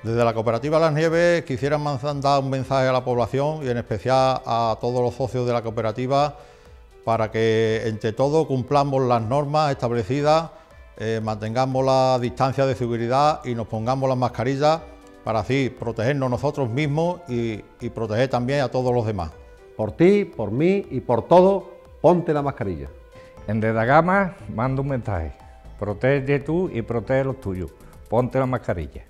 Desde la Cooperativa Las Nieves quisiera mandar un mensaje a la población y en especial a todos los socios de la cooperativa para que entre todos cumplamos las normas establecidas, mantengamos la distancia de seguridad y nos pongamos las mascarillas para así protegernos nosotros mismos y proteger también a todos los demás. Por ti, por mí y por todos, ponte la mascarilla. En Dedagama mando un mensaje: protege tú y protege los tuyos, ponte la mascarilla.